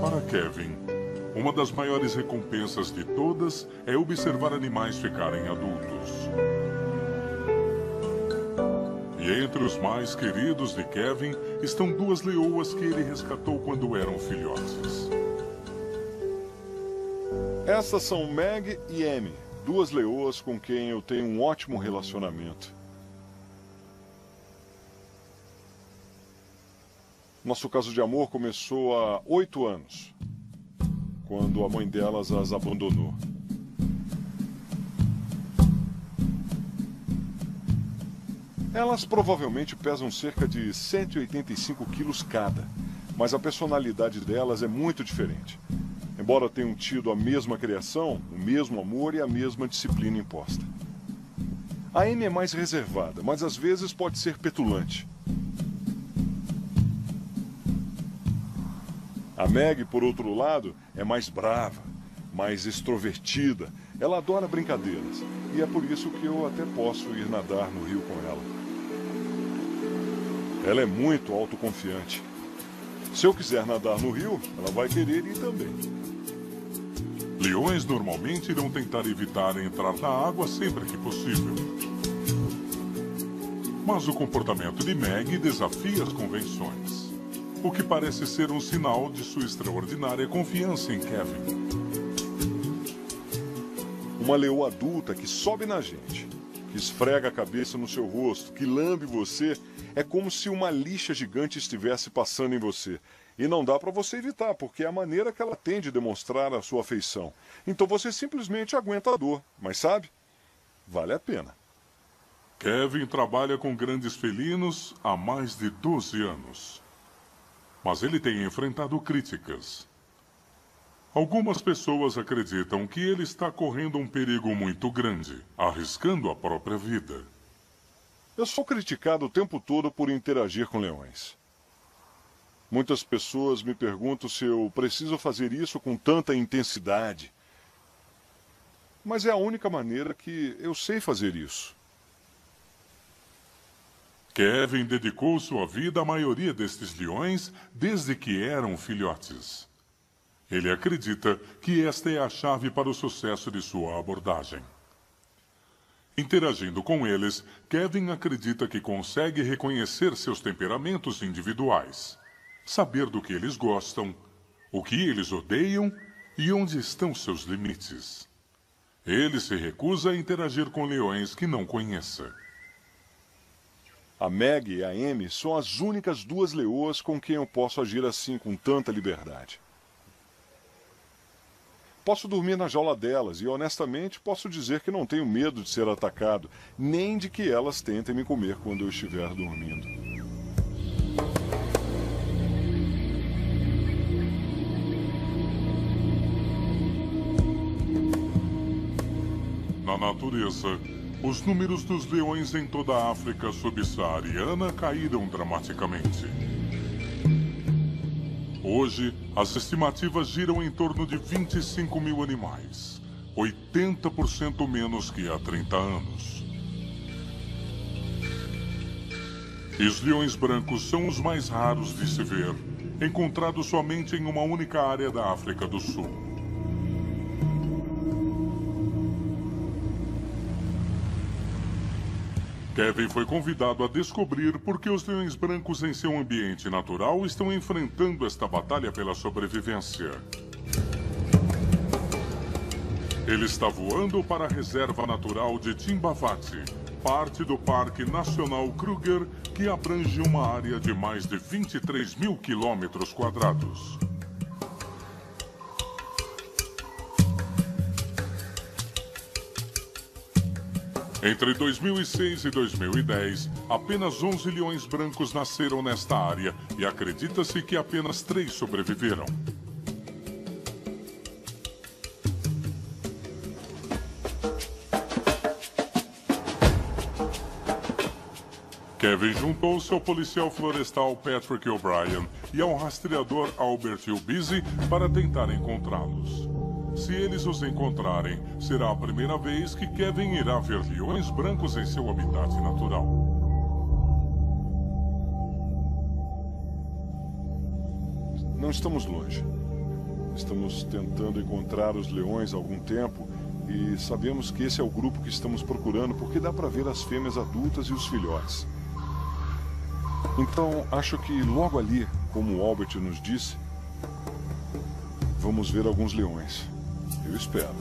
Para Kevin, uma das maiores recompensas de todas é observar animais ficarem adultos. E entre os mais queridos de Kevin estão duas leoas que ele resgatou quando eram filhotes. Essas são Meg e Amy, duas leoas com quem eu tenho um ótimo relacionamento. Nosso caso de amor começou há 8 anos, quando a mãe delas as abandonou. Elas provavelmente pesam cerca de 185 quilos cada, mas a personalidade delas é muito diferente. Embora tenham tido a mesma criação, o mesmo amor e a mesma disciplina imposta. A Amy é mais reservada, mas às vezes pode ser petulante. A Meg, por outro lado, é mais brava, mais extrovertida. Ela adora brincadeiras e é por isso que eu até posso ir nadar no rio com ela. Ela é muito autoconfiante. Se eu quiser nadar no rio, ela vai querer ir também. Leões normalmente irão tentar evitar entrar na água sempre que possível. Mas o comportamento de Meg desafia as convenções, o que parece ser um sinal de sua extraordinária confiança em Kevin. Uma leoa adulta que sobe na gente, que esfrega a cabeça no seu rosto, que lambe você, é como se uma lixa gigante estivesse passando em você. E não dá para você evitar, porque é a maneira que ela tem de demonstrar a sua afeição. Então você simplesmente aguenta a dor, mas sabe? Vale a pena. Kevin trabalha com grandes felinos há mais de 12 anos. Mas ele tem enfrentado críticas. Algumas pessoas acreditam que ele está correndo um perigo muito grande, arriscando a própria vida. Eu sou criticado o tempo todo por interagir com leões. Muitas pessoas me perguntam se eu preciso fazer isso com tanta intensidade. Mas é a única maneira que eu sei fazer isso. Kevin dedicou sua vida à maioria destes leões desde que eram filhotes. Ele acredita que esta é a chave para o sucesso de sua abordagem. Interagindo com eles, Kevin acredita que consegue reconhecer seus temperamentos individuais, saber do que eles gostam, o que eles odeiam e onde estão seus limites. Ele se recusa a interagir com leões que não conheça. A Meg e a Amy são as únicas duas leoas com quem eu posso agir assim com tanta liberdade. Posso dormir na jaula delas e, honestamente, posso dizer que não tenho medo de ser atacado, nem de que elas tentem me comer quando eu estiver dormindo. Na natureza, os números dos leões em toda a África subsaariana caíram dramaticamente. Hoje, as estimativas giram em torno de 25 mil animais, 80% menos que há 30 anos. E os leões brancos são os mais raros de se ver, encontrados somente em uma única área da África do Sul. Kevin foi convidado a descobrir por que os leões brancos em seu ambiente natural estão enfrentando esta batalha pela sobrevivência. Ele está voando para a reserva natural de Timbavati, parte do Parque Nacional Kruger, que abrange uma área de mais de 23 mil quilômetros quadrados. Entre 2006 e 2010, apenas 11 leões brancos nasceram nesta área e acredita-se que apenas 3 sobreviveram. Kevin juntou-se ao policial florestal Patrick O'Brien e ao rastreador Albert Ubisi para tentar encontrá-los. Se eles os encontrarem, será a primeira vez que Kevin irá ver leões brancos em seu habitat natural. Não estamos longe. Estamos tentando encontrar os leões há algum tempo e sabemos que esse é o grupo que estamos procurando porque dá para ver as fêmeas adultas e os filhotes. Então, acho que logo ali, como o Albert nos disse, vamos ver alguns leões. Eu espero.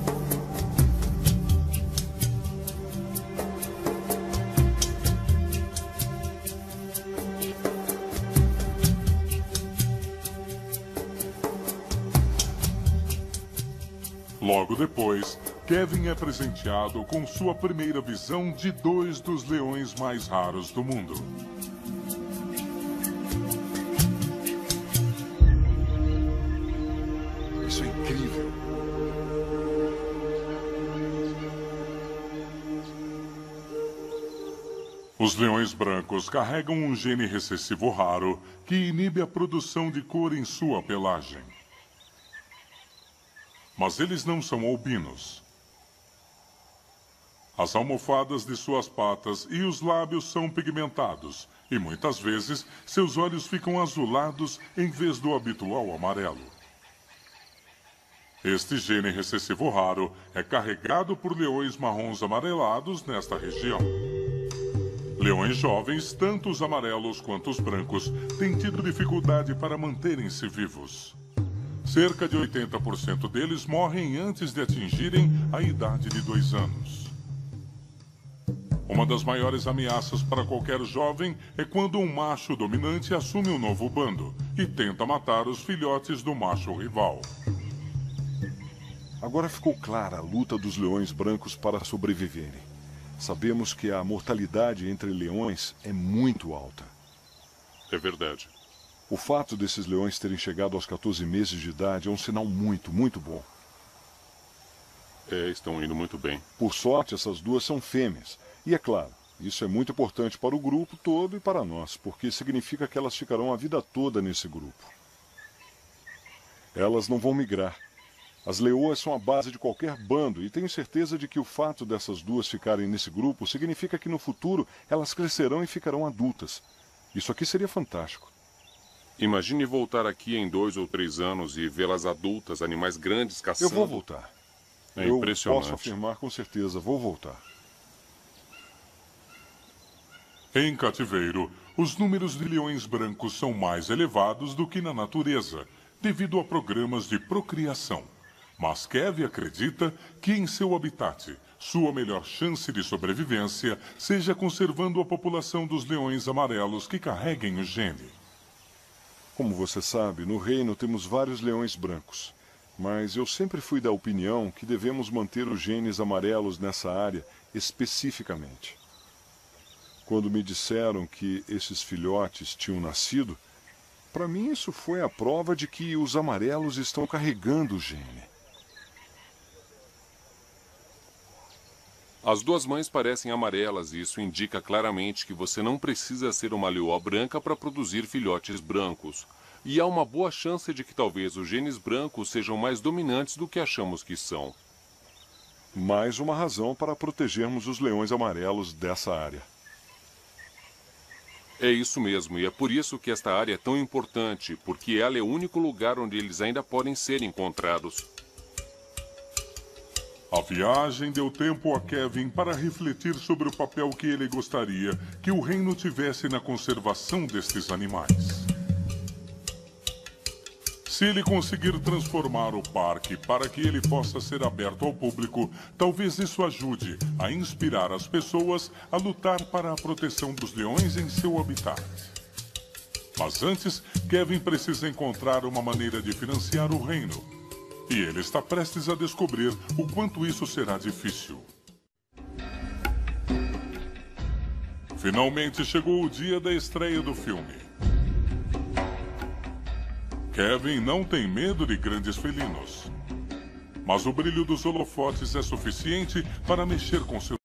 Logo depois, Kevin é presenteado com sua primeira visão de 2 dos leões mais raros do mundo. Isso é incrível. Os leões brancos carregam um gene recessivo raro que inibe a produção de cor em sua pelagem. Mas eles não são albinos. As almofadas de suas patas e os lábios são pigmentados, e muitas vezes seus olhos ficam azulados em vez do habitual amarelo. Este gene recessivo raro é carregado por leões marrons amarelados nesta região. Leões jovens, tanto os amarelos quanto os brancos, têm tido dificuldade para manterem-se vivos. Cerca de 80% deles morrem antes de atingirem a idade de 2 anos. Uma das maiores ameaças para qualquer jovem é quando um macho dominante assume um novo bando e tenta matar os filhotes do macho rival. Agora ficou clara a luta dos leões brancos para sobreviverem. Sabemos que a mortalidade entre leões é muito alta. É verdade. O fato desses leões terem chegado aos 14 meses de idade é um sinal muito bom. Estão indo muito bem. Por sorte, essas 2 são fêmeas. E é claro, isso é muito importante para o grupo todo e para nós, porque significa que elas ficarão a vida toda nesse grupo. Elas não vão migrar. As leoas são a base de qualquer bando e tenho certeza de que o fato dessas 2 ficarem nesse grupo significa que no futuro elas crescerão e ficarão adultas. Isso aqui seria fantástico. Imagine voltar aqui em 2 ou 3 anos e vê-las adultas, animais grandes caçando. Eu vou voltar. É impressionante. Eu posso afirmar com certeza, vou voltar. Em cativeiro, os números de leões brancos são mais elevados do que na natureza, devido a programas de procriação. Mas Kevin acredita que em seu habitat, sua melhor chance de sobrevivência seja conservando a população dos leões amarelos que carreguem o gene. Como você sabe, no reino temos vários leões brancos, mas eu sempre fui da opinião que devemos manter os genes amarelos nessa área especificamente. Quando me disseram que esses filhotes tinham nascido, para mim isso foi a prova de que os amarelos estão carregando o gene. As 2 mães parecem amarelas e isso indica claramente que você não precisa ser uma leoa branca para produzir filhotes brancos. E há uma boa chance de que talvez os genes brancos sejam mais dominantes do que achamos que são. Mais uma razão para protegermos os leões amarelos dessa área. É isso mesmo, e é por isso que esta área é tão importante, porque ela é o único lugar onde eles ainda podem ser encontrados. A viagem deu tempo a Kevin para refletir sobre o papel que ele gostaria que o reino tivesse na conservação destes animais. Se ele conseguir transformar o parque para que ele possa ser aberto ao público, talvez isso ajude a inspirar as pessoas a lutar para a proteção dos leões em seu habitat. Mas antes, Kevin precisa encontrar uma maneira de financiar o reino. E ele está prestes a descobrir o quanto isso será difícil. Finalmente chegou o dia da estreia do filme. Kevin não tem medo de grandes felinos. Mas o brilho dos holofotes é suficiente para mexer com seu